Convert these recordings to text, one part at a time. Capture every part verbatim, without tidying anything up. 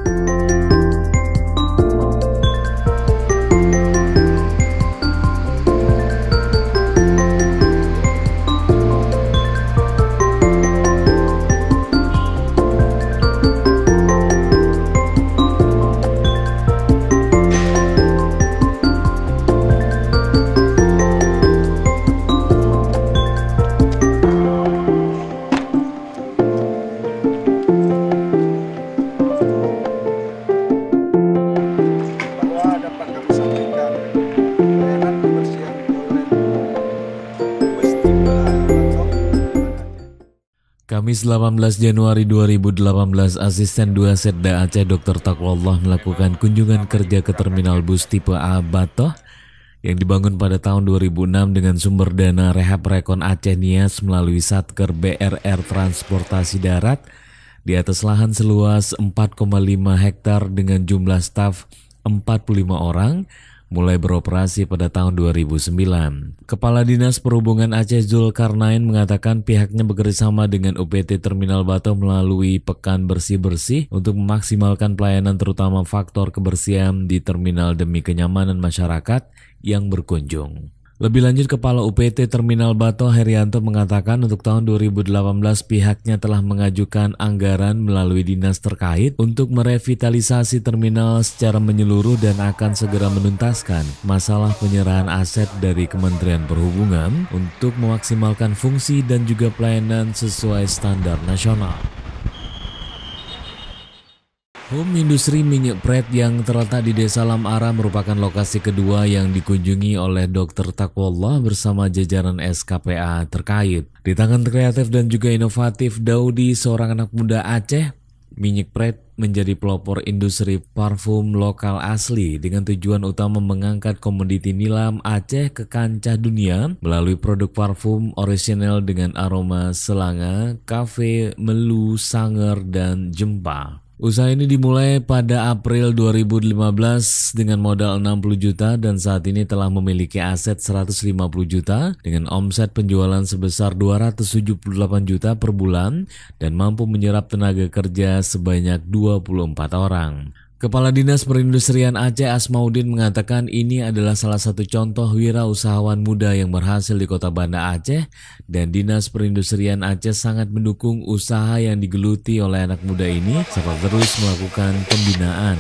Kamis delapan belas Januari dua ribu delapan belas, Asisten dua Setda Aceh Doktor Taqwallah melakukan kunjungan kerja ke terminal bus tipe A Batoh yang dibangun pada tahun dua ribu enam dengan sumber dana Rehab Rekon Aceh Nias melalui Satker B R R Transportasi Darat di atas lahan seluas empat koma lima hektar dengan jumlah staf empat puluh lima orang, mulai beroperasi pada tahun dua ribu sembilan. Kepala Dinas Perhubungan Aceh Zulkarnain mengatakan pihaknya bekerjasama dengan U P T Terminal Batoh melalui Pekan Bersih-Bersih untuk memaksimalkan pelayanan terutama faktor kebersihan di terminal demi kenyamanan masyarakat yang berkunjung. Lebih lanjut, Kepala U P T Terminal Batoh Herianto mengatakan untuk tahun dua ribu delapan belas pihaknya telah mengajukan anggaran melalui dinas terkait untuk merevitalisasi terminal secara menyeluruh dan akan segera menuntaskan masalah penyerahan aset dari Kementerian Perhubungan untuk memaksimalkan fungsi dan juga pelayanan sesuai standar nasional. Home industri minyak pret yang terletak di Desa Lam Ara merupakan lokasi kedua yang dikunjungi oleh Dokter Taqwallah bersama jajaran S K P A terkait. Di tangan kreatif dan juga inovatif Daudi, seorang anak muda Aceh, minyak pret menjadi pelopor industri parfum lokal asli dengan tujuan utama mengangkat komoditi nilam Aceh ke kancah dunia melalui produk parfum orisinal dengan aroma selanga, kafe, melu, sanger, dan jempa. Usaha ini dimulai pada April dua ribu lima belas dengan modal enam puluh juta dan saat ini telah memiliki aset seratus lima puluh juta dengan omset penjualan sebesar dua ratus tujuh puluh delapan juta per bulan dan mampu menyerap tenaga kerja sebanyak dua puluh empat orang. Kepala Dinas Perindustrian Aceh Asmaudin mengatakan ini adalah salah satu contoh wirausahawan muda yang berhasil di Kota Banda Aceh dan Dinas Perindustrian Aceh sangat mendukung usaha yang digeluti oleh anak muda ini serta terus melakukan pembinaan.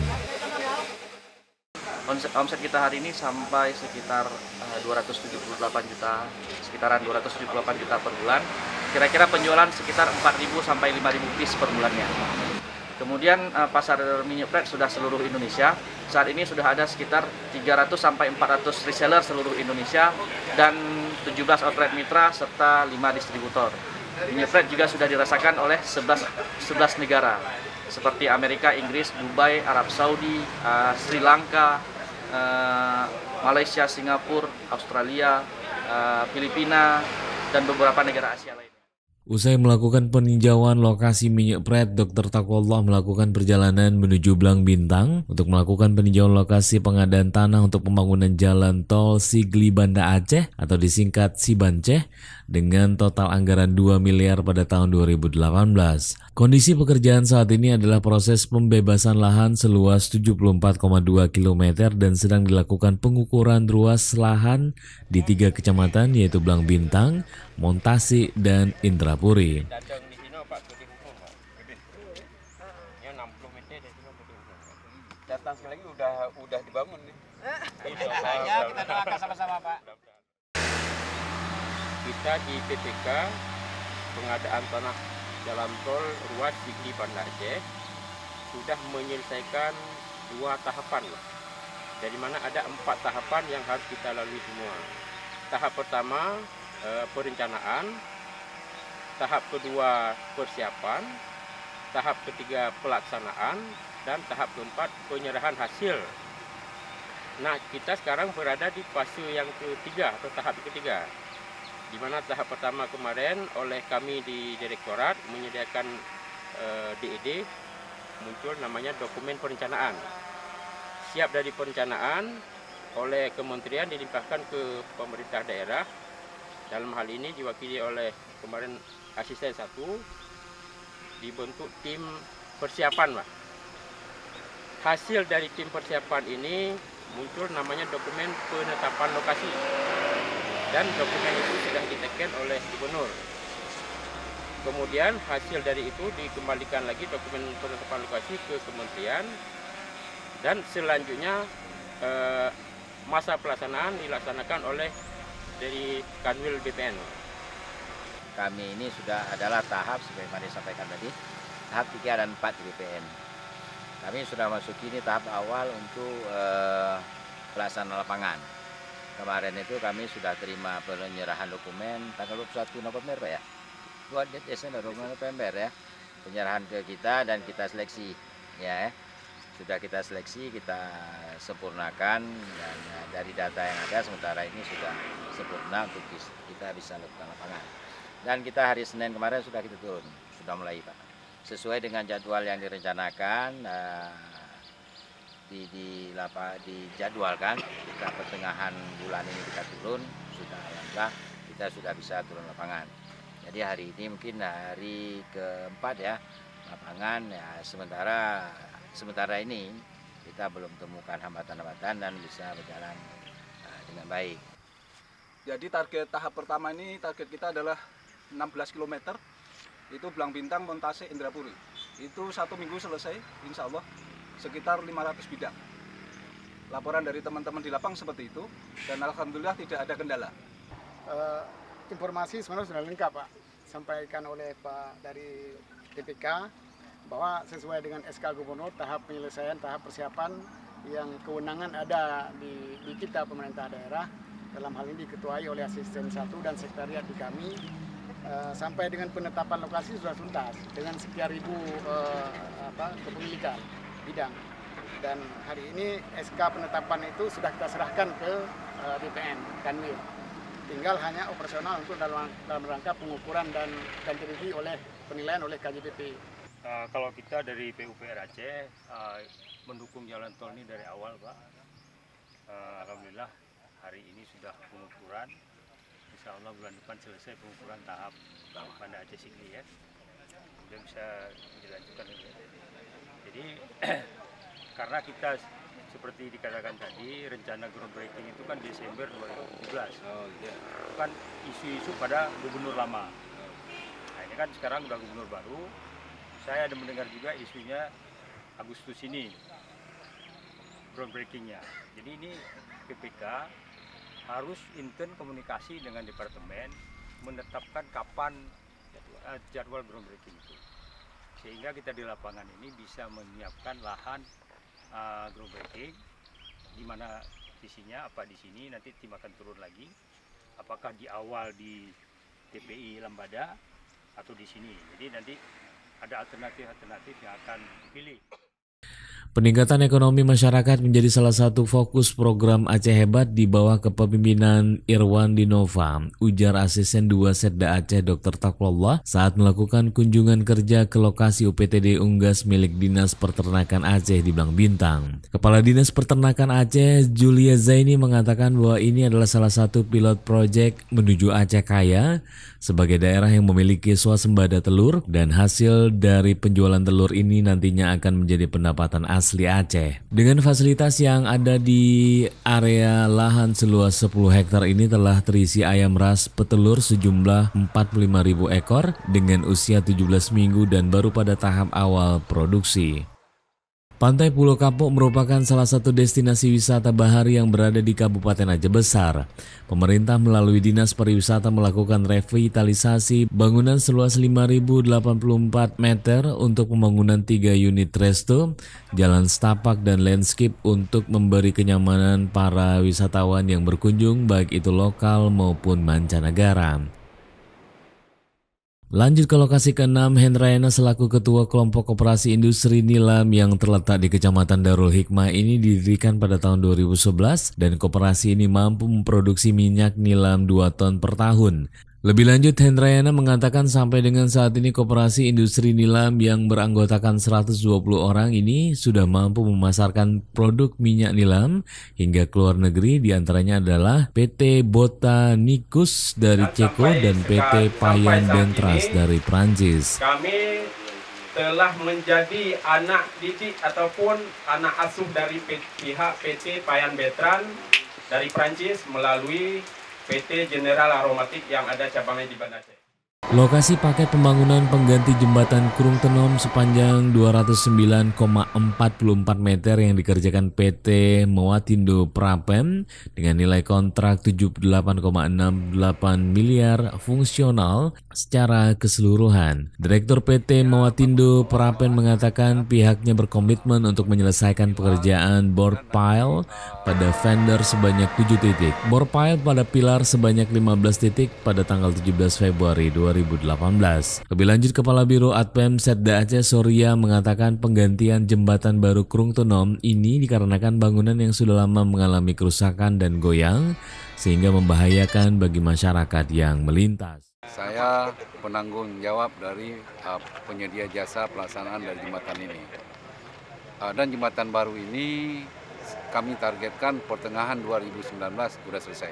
Omset, omset kita hari ini sampai sekitar uh, dua ratus tujuh puluh delapan juta, sekitaran dua ratus tujuh puluh delapan juta per bulan. Kira-kira penjualan sekitar empat ribu sampai lima ribu piece per bulannya. Kemudian uh, pasar minyak pret sudah seluruh Indonesia. Saat ini sudah ada sekitar tiga ratus sampai empat ratus reseller seluruh Indonesia dan tujuh belas outlet mitra serta lima distributor. Minyak pret juga sudah dirasakan oleh sebelas, sebelas negara seperti Amerika, Inggris, Dubai, Arab Saudi, uh, Sri Lanka, uh, Malaysia, Singapura, Australia, uh, Filipina, dan beberapa negara Asia lainnya. Usai melakukan peninjauan lokasi minyak pret, Dokter Taqwallah melakukan perjalanan menuju Blang Bintang untuk melakukan peninjauan lokasi pengadaan tanah untuk pembangunan jalan tol Sigli Banda Aceh atau disingkat Sibanceh dengan total anggaran dua miliar pada tahun dua ribu delapan belas. Kondisi pekerjaan saat ini adalah proses pembebasan lahan seluas tujuh puluh empat koma dua kilometer dan sedang dilakukan pengukuran ruas lahan di tiga kecamatan yaitu Blang Bintang, Montasi, dan Indrapuri. Datang sekali lagi udah udah dibangun nih. Ya, kita doakan sama-sama, Pak. Kita di P P K pengadaan tanah jalan tol ruas Sigli Banda Aceh sudah menyelesaikan dua tahapan, dari mana ada empat tahapan yang harus kita lalui semua. Tahap pertama eh, perencanaan, tahap kedua persiapan, tahap ketiga pelaksanaan, dan tahap keempat penyerahan hasil. Nah, kita sekarang berada di fase yang ketiga atau tahap ketiga, di mana tahap pertama kemarin oleh kami di Direktorat menyediakan eh, D E D, muncul namanya dokumen perencanaan. Siap dari perencanaan oleh kementerian dilimpahkan ke pemerintah daerah. Dalam hal ini diwakili oleh kemarin asisten satu, dibentuk tim persiapan, Pak. hasil dari tim persiapan ini muncul namanya dokumen penetapan lokasi. Dan dokumen itu sudah diteken oleh gubernur. Kemudian hasil dari itu dikembalikan lagi dokumen penetapan lokasi ke kementerian. Dan selanjutnya eh, masa pelaksanaan dilaksanakan oleh dari Kanwil B P N. Kami ini sudah adalah tahap, sebagaimana disampaikan tadi, tahap tiga dan empat di B P N. Kami sudah masuk ini tahap awal untuk eh, pelaksanaan lapangan. Kemarin itu kami sudah terima penyerahan dokumen tanggal dua puluh satu November Pak ya. dua Desember November ya. Penyerahan ke kita dan kita seleksi ya. Eh. Sudah kita seleksi, kita sempurnakan dan ya, dari data yang ada sementara ini sudah sempurna untuk kita bisa lakukan lapangan. Dan kita hari Senin kemarin sudah kita turun, sudah mulai Pak. Sesuai dengan jadwal yang direncanakan, uh, di, di, lapa, dijadwalkan, kita pertengahan bulan ini kita turun, sudah alhamdulillah kita sudah bisa turun lapangan. Jadi hari ini mungkin hari keempat ya, lapangan ya sementara sementara ini kita belum temukan hambatan-hambatan dan bisa berjalan uh, dengan baik. Jadi target tahap pertama ini target kita adalah enam belas kilometer, itu Belang Bintang, Montase, Indrapuri. Itu satu minggu selesai, insya Allah sekitar lima ratus bidang. Laporan dari teman-teman di lapang seperti itu, dan alhamdulillah tidak ada kendala. Uh, informasi sebenarnya sudah lengkap Pak, sampaikan oleh Pak dari D P K bahwa sesuai dengan S K Gubernur tahap penyelesaian, tahap persiapan yang kewenangan ada di, di kita pemerintah daerah, dalam hal ini diketuai oleh asisten satu dan sekretariat di kami. Uh, sampai dengan penetapan lokasi sudah tuntas dengan sekian ribu uh, apa, kepemilikan bidang, dan hari ini S K penetapan itu sudah kita serahkan ke uh, B P N Kanwil, tinggal hanya operasional untuk dalam, dalam rangka pengukuran dan ganti rugi oleh penilaian oleh K J P P. Uh, kalau kita dari P U P R Aceh uh, mendukung jalan tol ini dari awal Pak, uh, alhamdulillah hari ini sudah pengukuran. Insya Allah bulan depan selesai pengukuran tahap Banda Aceh Sigli ya, kemudian bisa dilanjutkan ya. Jadi karena kita seperti dikatakan tadi rencana groundbreaking itu kan Desember dua ribu tujuh belas, oh, iya. Itu kan isu-isu pada gubernur lama. Nah ini kan sekarang udah gubernur baru, saya ada mendengar juga isunya Agustus ini groundbreakingnya. Jadi ini P P K harus intens komunikasi dengan departemen menetapkan kapan uh, jadwal groundbreaking itu, sehingga kita di lapangan ini bisa menyiapkan lahan uh, groundbreaking di mana visinya apa di sini, nanti tim akan turun lagi apakah di awal di T P I Lambada atau di sini. Jadi nanti ada alternatif-alternatif yang akan dipilih. Peningkatan ekonomi masyarakat menjadi salah satu fokus program Aceh Hebat di bawah kepemimpinan Irwan Dinova, ujar Asisten dua Setda Aceh Dokter Taqwallah saat melakukan kunjungan kerja ke lokasi U P T D unggas milik Dinas Peternakan Aceh di Belang Bintang. Kepala Dinas Peternakan Aceh, Julia Zaini, mengatakan bahwa ini adalah salah satu pilot project menuju Aceh Kaya sebagai daerah yang memiliki swasembada telur, dan hasil dari penjualan telur ini nantinya akan menjadi pendapatan asli Aceh. Dengan fasilitas yang ada di area lahan seluas sepuluh hektar ini telah terisi ayam ras petelur sejumlah empat puluh lima ribu ekor dengan usia tujuh belas minggu dan baru pada tahap awal produksi. Pantai Pulau Kapuk merupakan salah satu destinasi wisata bahari yang berada di Kabupaten Aceh Besar. Pemerintah melalui Dinas Pariwisata melakukan revitalisasi bangunan seluas lima ribu delapan puluh empat meter untuk pembangunan tiga unit resto, jalan setapak dan landscape untuk memberi kenyamanan para wisatawan yang berkunjung baik itu lokal maupun mancanegara. Lanjut ke lokasi keenam, Hendrayana selaku Ketua Kelompok Koperasi Industri Nilam yang terletak di Kecamatan Darul Hikmah ini didirikan pada tahun dua ribu sebelas dan koperasi ini mampu memproduksi minyak nilam dua ton per tahun. Lebih lanjut, Hendrayana mengatakan sampai dengan saat ini Koperasi Industri Nilam yang beranggotakan seratus dua puluh orang ini sudah mampu memasarkan produk minyak nilam hingga ke luar negeri, diantaranya adalah P T Botanicus dari Ceko dan P T Payan Bentras dari Prancis. Kami telah menjadi anak didik ataupun anak asuh dari pihak P T Payan Bertrand dari Prancis melalui P T General Aromatik yang ada cabangnya di Banda Aceh. Lokasi paket pembangunan pengganti jembatan Kurung Tenom sepanjang dua ratus sembilan koma empat empat meter yang dikerjakan P T Mawatindo Prapen dengan nilai kontrak tujuh puluh delapan koma enam delapan miliar fungsional secara keseluruhan. Direktur P T Mawatindo Prapen mengatakan pihaknya berkomitmen untuk menyelesaikan pekerjaan bore pile pada fender sebanyak tujuh titik, bore pile pada pilar sebanyak lima belas titik pada tanggal tujuh belas Februari dua ribu delapan belas. Lebih lanjut, Kepala Biro Adpem Setda Aceh Surya mengatakan penggantian jembatan baru Kurung Tenom ini dikarenakan bangunan yang sudah lama mengalami kerusakan dan goyang sehingga membahayakan bagi masyarakat yang melintas. Saya penanggung jawab dari uh, penyedia jasa pelaksanaan dari jembatan ini. Uh, dan jembatan baru ini kami targetkan pertengahan dua ribu sembilan belas sudah selesai.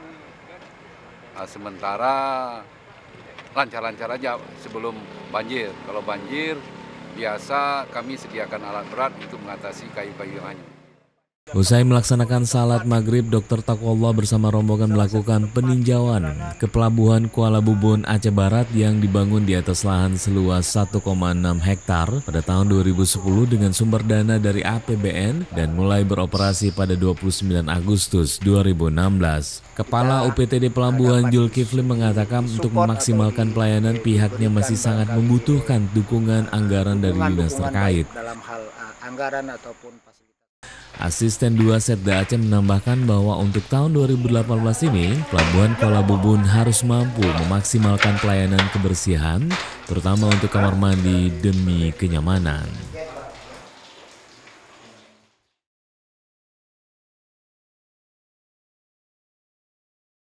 Uh, sementara lancar-lancar aja sebelum banjir. Kalau banjir, biasa kami sediakan alat berat untuk mengatasi kayu-kayu yang hanyut. Usai melaksanakan salat maghrib, Dokter Taqwallah bersama rombongan melakukan peninjauan ke Pelabuhan Kuala Bubun, Aceh Barat yang dibangun di atas lahan seluas satu koma enam hektar pada tahun dua ribu sepuluh dengan sumber dana dari A P B N dan mulai beroperasi pada dua puluh sembilan Agustus dua ribu enam belas. Kepala U P T D Pelabuhan Zulkifli mengatakan untuk memaksimalkan pelayanan pihaknya masih sangat membutuhkan dukungan anggaran dari dinas terkait. Dalam hal anggaran ataupun Asisten dua Setda Aceh menambahkan bahwa untuk tahun dua ribu delapan belas ini, Pelabuhan Kuala Bubun harus mampu memaksimalkan pelayanan kebersihan, terutama untuk kamar mandi demi kenyamanan.